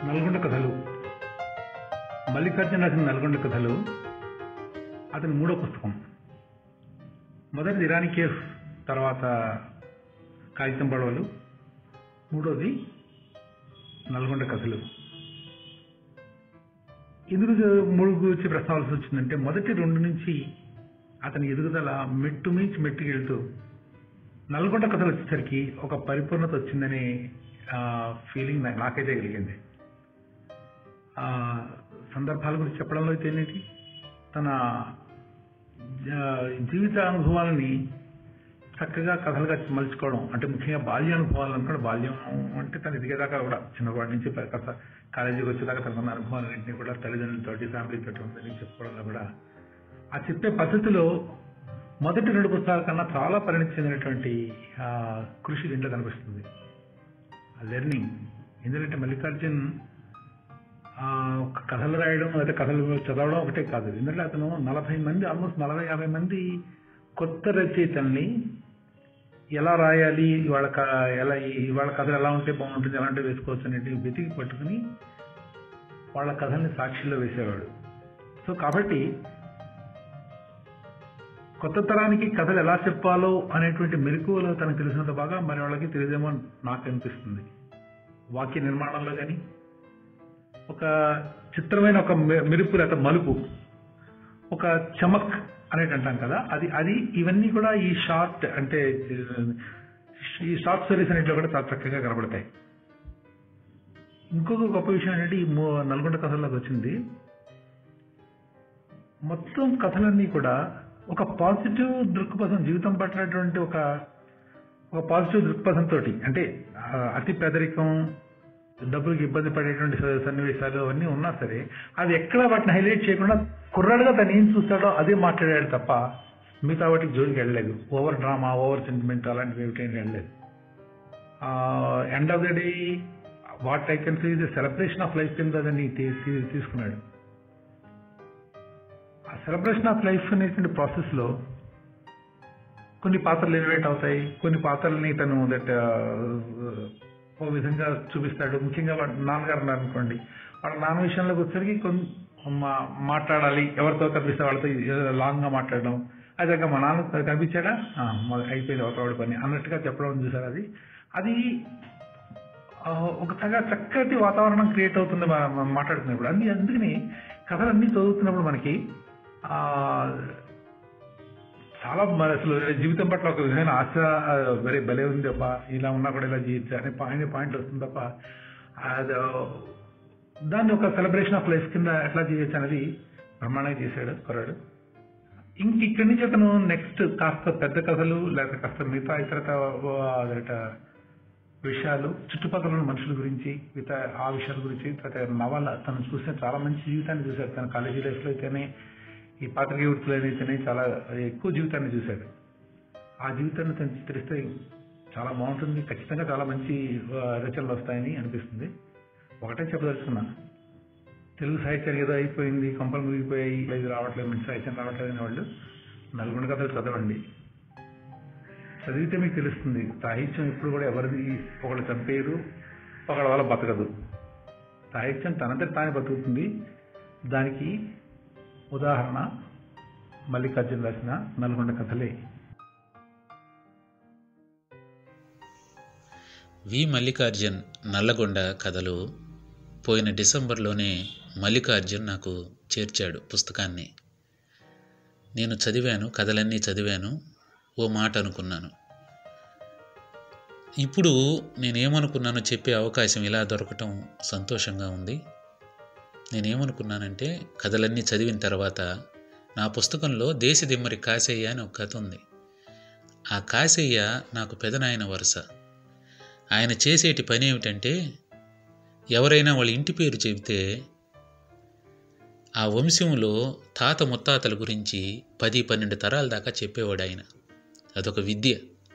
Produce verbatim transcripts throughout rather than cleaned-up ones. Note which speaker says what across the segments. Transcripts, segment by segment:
Speaker 1: నల్గొండ కథలు. మల్లికార్జున రాసిన నల్గొండ కథలు అతని మూడో పుస్తకం. మొదటిది ఇరానీ కేఫ్, తర్వాత కాగితం పడవలు, మూడోది నల్గొండ కథలు. ఎందుకు మూడు గురించి ప్రస్తావాల్సి వచ్చిందంటే, మొదటి రెండు నుంచి అతని ఎదుగుదల మెట్టు మించి మెట్టుకు వెళ్తూ నల్గొండ కథలు వచ్చేసరికి ఒక పరిపూర్ణత వచ్చిందనే ఫీలింగ్ నాకైతే కలిగింది. సందర్భాల గురించి చెప్పడంలో అయితే ఏంటి, తన జీవిత అనుభవాలని చక్కగా కథలుగా మలుచుకోవడం, అంటే ముఖ్యంగా బాల్య అనుభవాలు అనుకోవడం. బాల్యం అంటే తను ఎదిగేదాకా కూడా, చిన్నవాడి నుంచి కాస్త కాలేజీకి వచ్చేదాకా తన అనుభవాలన్నింటినీ కూడా తల్లిదండ్రులతోటి ఫ్యామిలీతోటి ఉందని చెప్పుకోవడంలో కూడా, ఆ చెప్పే పద్ధతిలో మొదటి రెండు పుస్తకాల కన్నా చాలా పరిణితి చెందినటువంటి కృషి దీంట్లో కనిపిస్తుంది. లెర్నింగ్. ఎందుకంటే మల్లికార్జున్ కథలు రాయడం లేదా కథలు చదవడం ఒకటే కాదు. ఎందుకంటే అతను నలభై మంది ఆల్మోస్ట్ నలభై యాభై మంది కొత్త రచయితల్ని ఎలా రాయాలి, ఇవాళ ఎలా ఇవాళ కథలు ఎలా ఉంటే బాగుంటుంది, ఎలాంటి వేసుకోవచ్చు అనేది వెతికి పట్టుకుని వాళ్ళ కథల్ని సాక్షిలో వేసేవాడు. సో కాబట్టి కొత్త తరానికి కథలు ఎలా చెప్పాలో అనేటువంటి మెలకువలు తనకు తెలిసినంత బాగా మరి వాళ్ళకి తెలియదేమో నాకు అనిపిస్తుంది. వాక్య నిర్మాణంలో కానీ, ఒక చిత్రమైన ఒక మెరుపు లేదా మలుపు, ఒక చమక్ అనేది అంటాం కదా, అది అది ఇవన్నీ కూడా ఈ షార్ట్ అంటే ఈ షార్ట్ స్టోరీస్ అన్నింటిలో కూడా చాలా చక్కగా కనబడతాయి. ఇంకొక గొప్ప విషయం ఏంటంటే, ఈ నల్గొండ కథల్లోకి వచ్చింది, మొత్తం కథలన్నీ కూడా ఒక పాజిటివ్ దృక్పథం, జీవితం పట్టినటువంటి ఒక ఒక పాజిటివ్ దృక్పథంతో, అంటే అతి పేదరికం, డబ్బులకి ఇబ్బంది పడేటువంటి సన్నివేశాలు అవన్నీ ఉన్నా సరే అది ఎక్కడ వాటిని హైలైట్ చేయకుండా కుర్రాడుగా తను ఏం చూస్తాడో అదే మాట్లాడాడు తప్ప మిగతా వాటికి జోలికి వెళ్ళలేదు. ఓవర్ డ్రామా, ఓవర్ సెంటిమెంట్ అలాంటివి ఏమిటైనా వెళ్ళలేదు. End of the day what I can see the celebration of life కింద దాన్ని తీసుకున్నాడు. ఆ సెలబ్రేషన్ ఆఫ్ లైఫ్ అనేటువంటి ప్రాసెస్లో కొన్ని పాత్రలు ఎలివేట్ అవుతాయి, కొన్ని పాత్రలని తను దట్ ఒక విధంగా చూపిస్తాడు. ముఖ్యంగా వాడు నాన్నగారు ఉన్నారు అనుకోండి, వాళ్ళ నాన్న విషయంలోకి వచ్చేసరికి కొన్ని మాట్లాడాలి, ఎవరితో కనిపిస్తే వాళ్ళతో లాంగ్గా మాట్లాడడం, అదే మా నాన్న కనిపించాడా అయిపోయింది అవతవాడి పని అన్నట్టుగా చెప్పడం చూసారు. అది అది ఒక చక్కగా చక్కటి వాతావరణం క్రియేట్ అవుతుంది మాట్లాడుతున్నప్పుడు. అన్ని అందుకని కథలన్నీ చదువుతున్నప్పుడు మనకి చాలా అసలు జీవితం పట్ల ఒక విధమైన ఆశ, వెరీ భలే ఉంది తప్ప, ఇలా ఉన్నా కూడా ఇలా జీవించా అనే అనే పాయింట్ వస్తుంది తప్ప, అది దాన్ని ఒక సెలబ్రేషన్ ఆఫ్ లైఫ్ కింద ఎట్లా చేయొచ్చు అనేది బ్రహ్మాండంగా చేశాడు కుర్రాడు. ఇంక ఇక్కడి నుంచి అతను నెక్స్ట్ కాస్త పెద్ద కథలు లేకపోతే కాస్త మిగతా ఇతరత విషయాలు, చుట్టుపక్కల ఉన్న మనుషుల గురించి, మిగతా ఆ విషయాల గురించి, తర్వాత నవల తను చూసిన చాలా మంచి జీవితాన్ని చూశాడు. తన కాలేజీ లైఫ్లో అయితేనే, ఈ పాత్రికేయ వృత్తిలో అయితేనే చాలా ఎక్కువ జీవితాన్ని చూశాడు. ఆ జీవితాన్ని తను చిత్రిస్తే చాలా బాగుంటుంది, ఖచ్చితంగా చాలా మంచి రచనలు వస్తాయని అనిపిస్తుంది. ఒకటే చెప్పదలుచుకున్నా, తెలుగు సాహిత్యం ఏదో అయిపోయింది, కంపలు ముగిపోయాయి, ఇది రావట్లేదు, మంచి సాహిత్యం రావట్లేదు అనే వాళ్ళు నల్గొండ కథలు చదవండి. చదివితే మీకు తెలుస్తుంది, సాహిత్యం ఎప్పుడు కూడా ఎవరిది ఒకళ్ళు చంపేరు, ఒకళ్ళ వల్ల బతకదు. సాహిత్యం తనంతటి తానే బతుకుతుంది. దానికి ఉదాహరణ మల్లికార్జున రాసిన నల్గొండ కథలే.
Speaker 2: వి మల్లికార్జున్ నల్లగొండ కథలు పోయిన డిసెంబర్లోనే మల్లికార్జున్ నాకు చేర్చాడు పుస్తకాన్ని. నేను చదివాను, కథలన్నీ చదివాను, ఓ మాట అనుకున్నాను. ఇప్పుడు నేనేమనుకున్నానో చెప్పే అవకాశం ఇలా దొరకటం సంతోషంగా ఉంది. నేనేమనుకున్నానంటే, కథలన్నీ చదివిన తర్వాత నా పుస్తకంలో దేశదిమ్మరి కాశయ్య అని ఒక కథ ఉంది. ఆ కాశయ్య నాకు పెదనాయన వరుస. ఆయన చేసేటి పని ఏమిటంటే, ఎవరైనా వాళ్ళ ఇంటి పేరు చెబితే ఆ వంశంలో తాత ముత్తాతల గురించి పది పన్నెండు తరాల దాకా చెప్పేవాడు ఆయన. అదొక విద్య.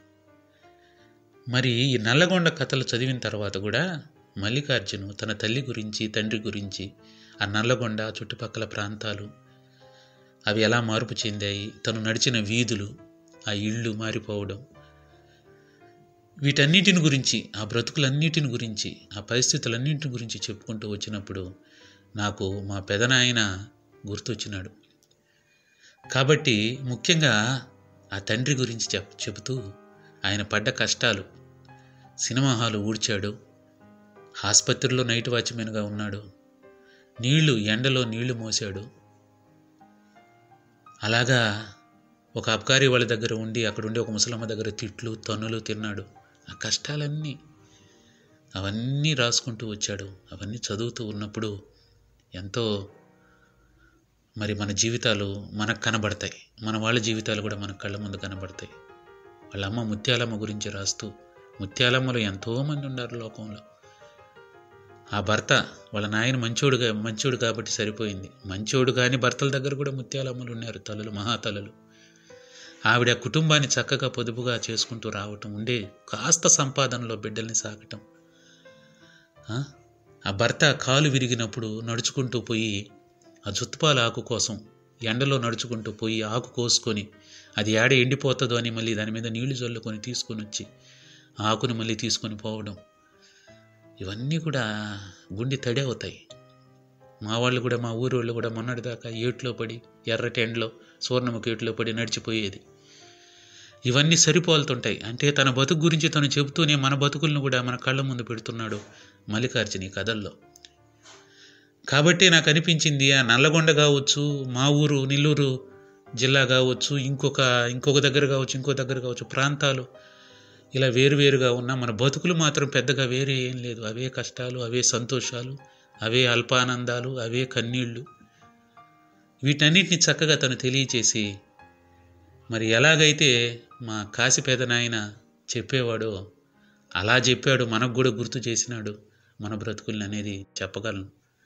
Speaker 2: మరి ఈ నల్లగొండ కథలు చదివిన తర్వాత కూడా మల్లికార్జును తన తల్లి గురించి, తండ్రి గురించి, ఆ నల్లగొండ చుట్టుపక్కల ప్రాంతాలు అవి ఎలా మార్పు చెందాయి, తను నడిచిన వీధులు, ఆ ఇళ్ళు మారిపోవడం, వీటన్నిటిని గురించి, ఆ బ్రతుకులన్నిటిని గురించి, ఆ పరిస్థితులన్నింటిని గురించి చెప్పుకుంటూ వచ్చినప్పుడు నాకు మా పెదనాయన గుర్తొచ్చినాడు. కాబట్టి ముఖ్యంగా ఆ తండ్రి గురించి చెప్ చెబుతూ ఆయన పడ్డ కష్టాలు, సినిమా హాలు ఊడ్చాడు, ఆసుపత్రిలో నైట్ వాచ్మెన్గా ఉన్నాడు, నీళ్లు ఎండలో నీళ్లు మోసాడు, అలాగా ఒక అబ్కారీ వాళ్ళ దగ్గర ఉండి అక్కడ ఉండి ఒక ముసలమ్మ దగ్గర తిట్లు తన్నులు తిన్నాడు. ఆ కష్టాలన్నీ అవన్నీ రాసుకుంటూ వచ్చాడు. అవన్నీ చదువుతూ ఉన్నప్పుడు ఎంతో మరి మన జీవితాలు మనకు కనబడతాయి, మన వాళ్ళ జీవితాలు కూడా మన కళ్ళ ముందు కనబడతాయి. వాళ్ళ అమ్మ ముత్యాలమ్మ గురించి రాస్తూ, ముత్యాలమ్మలు ఎంతోమంది ఉన్నారు లోకంలో. ఆ భర్త వాళ్ళ నాయన మంచోడుగా మంచోడు కాబట్టి సరిపోయింది. మంచోడు కానీ భర్తల దగ్గర కూడా ముత్యాలమ్మలు ఉన్నారు, తల్లులు, మహాతల్లులు. ఆవిడ కుటుంబాన్ని చక్కగా పొదుపుగా చేసుకుంటూ రావటం, ఉండే కాస్త సంపాదనలో బిడ్డల్ని సాకటం. ఆ భర్త కాలు విరిగినప్పుడు నడుచుకుంటూ పోయి ఆ జుత్తుపాల ఆకు కోసం ఎండలో నడుచుకుంటూ పోయి ఆకు కోసుకొని అది ఏడ ఎండిపోతుందో అని మళ్ళీ దాని మీద నీళ్లు చల్లుకొని తీసుకొని వచ్చి ఆ ఆకుని మళ్ళీ తీసుకొని పోవడం, ఇవన్నీ కూడా గుండె తడి అవుతాయి. మా వాళ్ళు కూడా, మా ఊరి వాళ్ళు కూడా మొన్నటిదాకా ఏట్లో పడి, ఎర్రటి ఎండలో సువర్ణముఖి ఏట్లో పడి నడిచిపోయేది. ఇవన్నీ సరిపోలుతుంటాయి. అంటే తన బతుకు గురించి తను చెబుతూనే మన బతుకులను కూడా మన కళ్ళ ముందు పెడుతున్నాడు మల్లికార్జున ఈ కథల్లో. కాబట్టి నాకు అనిపించింది, ఆ నల్లగొండ కావచ్చు, మా ఊరు నెల్లూరు జిల్లా కావచ్చు, ఇంకొక ఇంకొక దగ్గర కావచ్చు, ఇంకో దగ్గర కావచ్చు, ప్రాంతాలు ఇలా వేరువేరుగా ఉన్న మన బతుకులు మాత్రం పెద్దగా వేరే ఏం లేదు. అవే కష్టాలు, అవే సంతోషాలు, అవే అల్పానందాలు, అవే కన్నీళ్ళు. వీటన్నిటిని చక్కగా తను తెలియచేసి, మరి ఎలాగైతే మా కాశీ పెదనాయన చెప్పేవాడో అలా చెప్పాడు, మనకు కూడా గుర్తు చేసినాడు మన బ్రతుకుల్ని అనేది చెప్పగలను.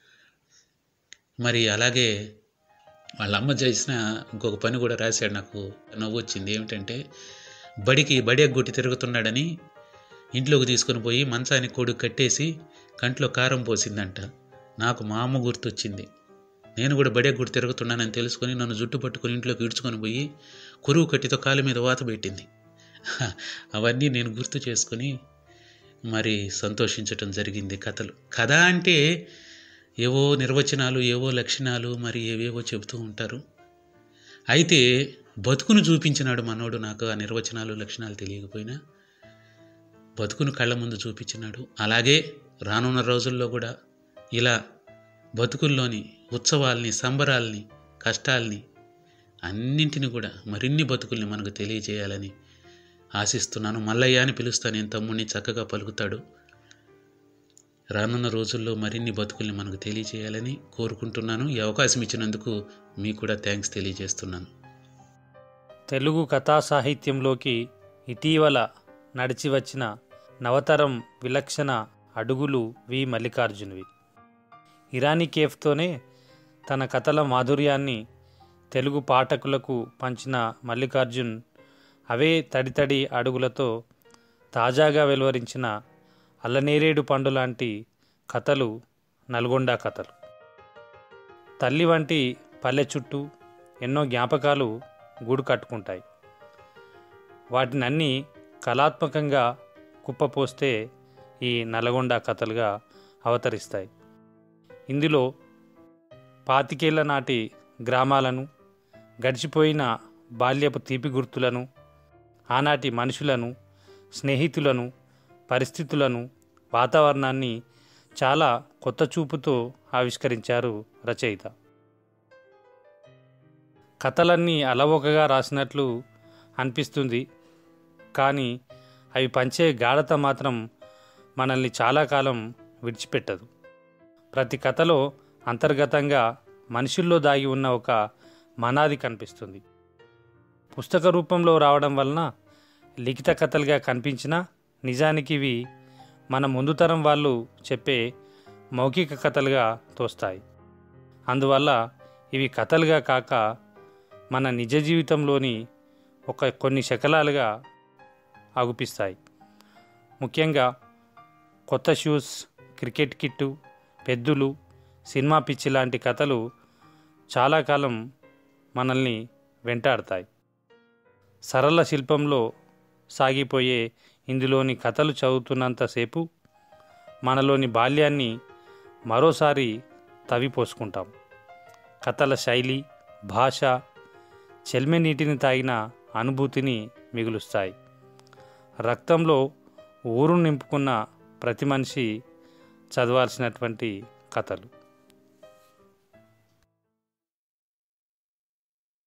Speaker 2: మరి అలాగే వాళ్ళ అమ్మ చేసిన ఇంకొక పని కూడా రాశాడు, నాకు నవ్వు వచ్చింది. ఏమిటంటే, బడికి బడి ఎగ్గొట్టి తిరుగుతున్నాడని ఇంట్లోకి తీసుకొని పోయి మంచానికి కొడుకు కట్టేసి కంట్లో కారం పోసిందంట. నాకు మా అమ్మ గుర్తొచ్చింది. నేను కూడా బడి ఎగ్గొట్టి తిరుగుతున్నానని తెలుసుకొని నన్ను జుట్టు పట్టుకొని ఇంట్లోకి ఈడ్చుకొని పోయి కురువు కట్టితో కాలు మీద వాత పెట్టింది. అవన్నీ నేను గుర్తు చేసుకొని మరి సంతోషించటం జరిగింది. కథలు కథ అంటే ఏవో నిర్వచనాలు, ఏవో లక్షణాలు, మరి ఏవేవో చెబుతూ ఉంటారు. అయితే బతుకును చూపించినాడు మనోడు. నాకు ఆ నిర్వచనాలు లక్షణాలు తెలియకపోయినా బతుకును కళ్ళ ముందు చూపించినాడు. అలాగే రానున్న రోజుల్లో కూడా ఇలా బతుకుల్లోని ఉత్సవాల్ని, సంబరాల్ని, కష్టాల్ని అన్నింటిని కూడా మరిన్ని బతుకుల్ని మనకు తెలియజేయాలని ఆశిస్తున్నాను. మల్లయ్య అని పిలుస్తాను నేను తమ్ముడిని, చక్కగా పలుకుతాడు. రానున్న రోజుల్లో మరిన్ని బతుకుల్ని మనకు తెలియజేయాలని కోరుకుంటున్నాను. ఈ అవకాశం ఇచ్చినందుకు మీకు కూడా థ్యాంక్స్ తెలియజేస్తున్నాను.
Speaker 3: తెలుగు కథా సాహిత్యంలోకి ఇటీవల నడిచి వచ్చిన నవతరం విలక్షణ అడుగులు వి మల్లికార్జునవి. ఇరానీ కేఫ్తోనే తన కథల మాధుర్యాన్ని తెలుగు పాఠకులకు పంచిన మల్లికార్జున్ అవే తడితడి అడుగులతో తాజాగా వెలువరించిన అల్లనేరేడు పండు లాంటి కథలు నల్గొండ కథలు. తల్లి వంటి పల్లె చుట్టూ ఎన్నో జ్ఞాపకాలు గూడు కట్టుకుంటాయి. వాటినన్నీ కళాత్మకంగా కుప్పపోస్తే ఈ నల్గొండ కథలుగా అవతరిస్తాయి. ఇందులో పాతికేళ్ల నాటి గ్రామాలను, గడిచిపోయిన బాల్యపు తీపి గుర్తులను, ఆనాటి మనుషులను, స్నేహితులను, పరిస్థితులను, వాతావరణాన్ని చాలా కొత్త చూపుతో ఆవిష్కరించారు రచయిత. కథలన్నీ అలవోకగా రాసినట్లు అనిపిస్తుంది, కానీ అవి పంచే గాఢత మాత్రం మనల్ని చాలా కాలం విడిచిపెట్టదు. ప్రతి కథలో అంతర్గతంగా మనుషుల్లో దాగి ఉన్న ఒక మనాది కనిపిస్తుంది. పుస్తక రూపంలో రావడం వలన లిఖిత కథలుగా కనిపించినా నిజానికి ఇవి మన ముందు తరం వాళ్ళు చెప్పే మౌఖిక కథలుగా తోస్తాయి. అందువల్ల ఇవి కథలుగా కాక మన నిజ జీవితంలోని ఒక కొన్ని శకలాలుగా అగుపిస్తాయి. ముఖ్యంగా కొత్త షూస్, క్రికెట్ కిట్టు, పెద్దులు, సినిమా పిచ్చి లాంటి కథలు చాలా కాలం మనల్ని వెంటాడతాయి. సరళ శిల్పంలో సాగిపోయే ఇందులోని కథలు చదువుతున్నంతసేపు మనలోని బాల్యాన్ని మరోసారి తవ్విపోసుకుంటాం. కథల శైలి, భాష చెల్మె నీటిని తాగిన అనుభూతిని మిగులుస్తాయి. రక్తంలో ఊరు నింపుకున్న ప్రతి మనిషి చదవాల్సినటువంటి కథలు.